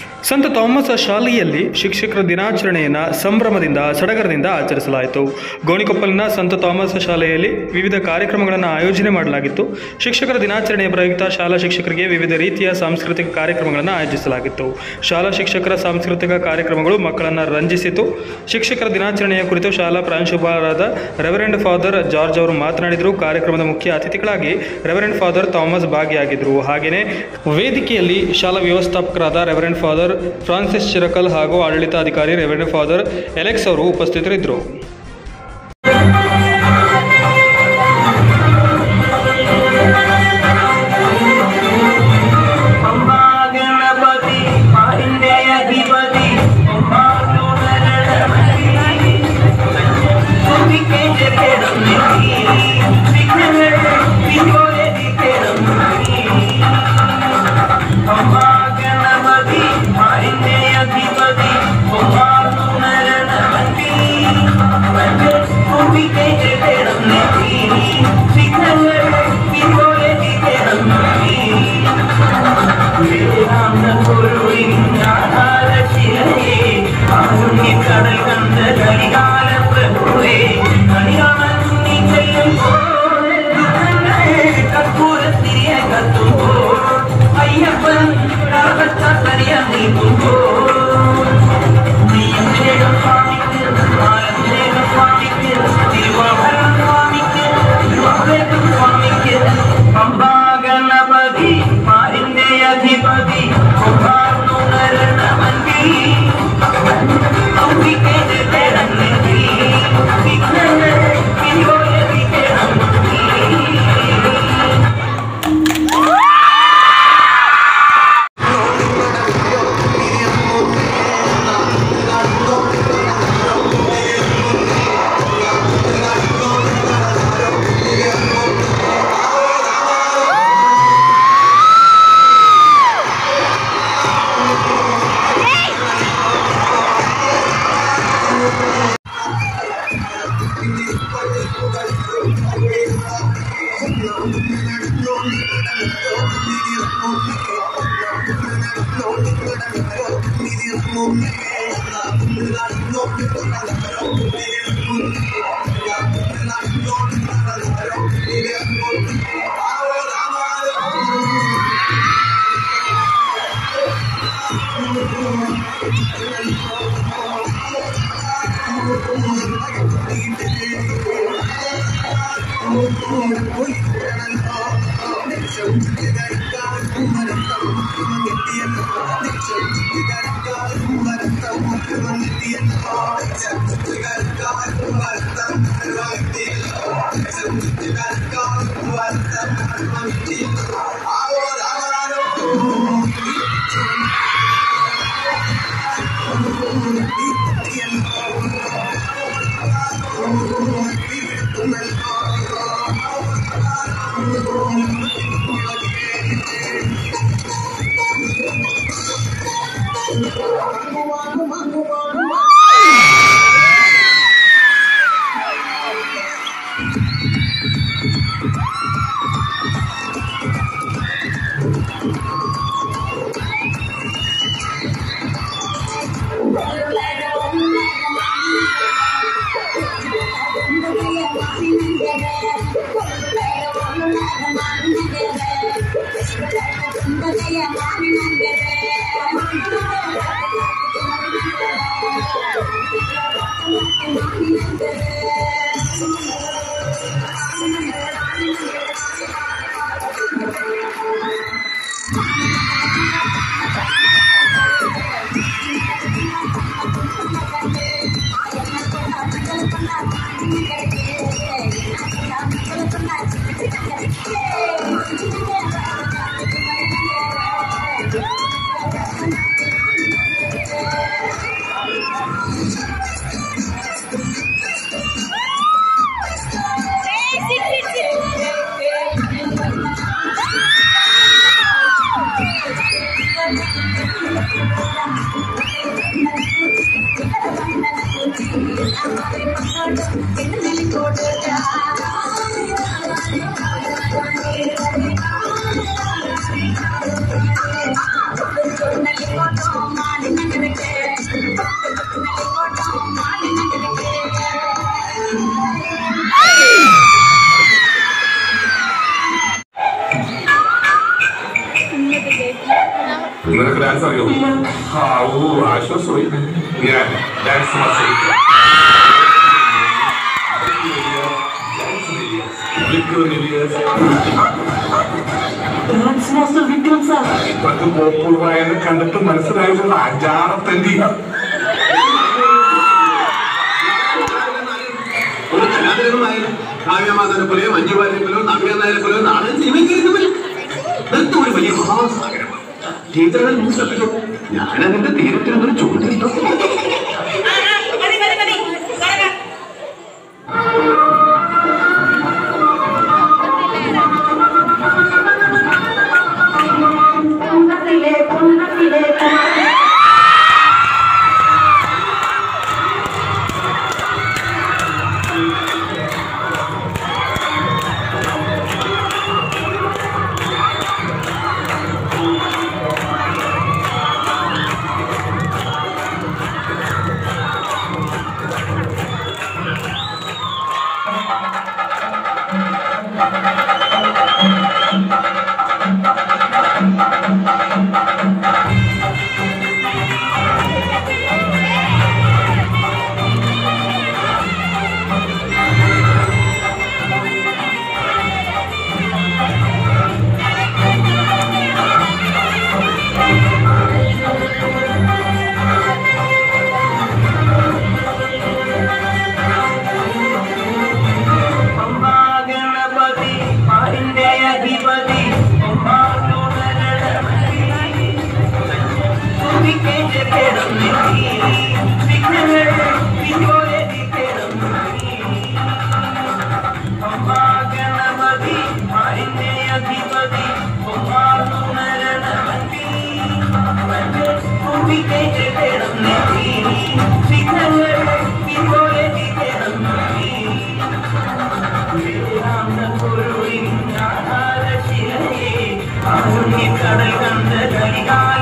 ಸಂತ ಥಾಮಸ್ ಶಾಲೆಯಲ್ಲಿ ಶಿಕ್ಷಕರ ದಿನಾಚರಣೆಯನ್ನು ಸಂಭ್ರಮದಿಂದ ಸಡಗರದಿಂದ ಆಚರಿಸಲಾಯಿತು. ಗೋಣಿಕೊಪ್ಪಲಿನ ಸಂತ ಥಾಮಸ್ ಶಾಲೆಯಲ್ಲಿ ವಿವಿಧ ಕಾರ್ಯಕ್ರಮಗಳನ್ನು ಆಯೋಜನೆ ಮಾಡಲಾಗಿತ್ತು. ಶಿಕ್ಷಕರ ದಿನಾಚರಣೆಯ ಪ್ರಯುಕ್ತ ಶಾಲಾ ಶಿಕ್ಷಕರಿಗೆ ವಿವಿಧ ರೀತಿಯ ಸಾಂಸ್ಕೃತಿಕ ಕಾರ್ಯಕ್ರಮಗಳನ್ನು ಆಯೋಜಿಸಲಾಗಿತ್ತು. ಶಾಲಾ ಶಿಕ್ಷಕರ ಸಾಂಸ್ಕೃತಿಕ ಕಾರ್ಯಕ್ರಮಗಳು ಮಕ್ಕಳನ್ನು ರಂಜಿಸಿತು. ಶಿಕ್ಷಕರ ದಿನಾಚರಣೆಯ ಕುರಿತು ಶಾಲಾ ಪ್ರಾಂಶುಪಾಲರಾದ ರೆವರೆಂಡ್ ಫಾದರ್ ಜಾರ್ಜ್ ಅವರು ಮಾತನಾಡಿದರು. ಕಾರ್ಯಕ್ರಮದ ಮುಖ್ಯ ಅತಿಥಿಗಳಾಗಿ ರೆವರೆಂಡ್ ಫಾದರ್ ಥಾಮಸ್ ಭಾಗಿಯಾಗಿದ್ದರು. ಹಾಗೆಯೇ ವೇದಿಕೆಯಲ್ಲಿ ಶಾಲಾ ವ್ಯವಸ್ಥಾಪಕರಾದ ರೆವರೆಂಡ್ ಫಾದರ್ ಫ್ರಾನ್ಸಿಸ್ ಚಿರಕಲ್ ಹಾಗೂ ಆಡಳಿತಾಧಿಕಾರಿ ರೆವರೆಂಡ್ ಫಾದರ್ ಎಲೆಕ್ಸ್ ಅವರು ಉಪಸ್ಥಿತರಿದ್ದರು. നിനക്ക് ഡാൻസ് അറിയോ? ആശ്വാസമായി. ഞാൻ ഡാൻസ് ഇപ്പത്തെ പോപ്പുളറായെന്ന് കണ്ടിട്ട് മനസ്സിലായില്ല. അജാറത്തന്റി കാവ്യമാധവനെ പോലെയോ മഞ്ജുവാരിയെ പോലെയോ നവ്യ നായരെ പോലെയോ നാളെ സിനിമയ്ക്ക് ഒരു വലിയ മഹാസാഗരമാണ്. ടീച്ചറുകൾ ശ്രദ്ധിച്ചു. ഞാനതിന്റെ തീരത്തിനൊരു ചോദിച്ചിട്ടോ. கடல் கண்ட கலிகா